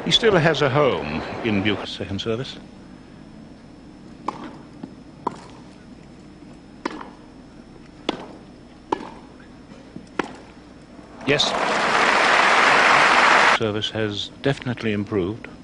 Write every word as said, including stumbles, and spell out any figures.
He still has a home in Bucharest second service. Yes. Service has definitely improved.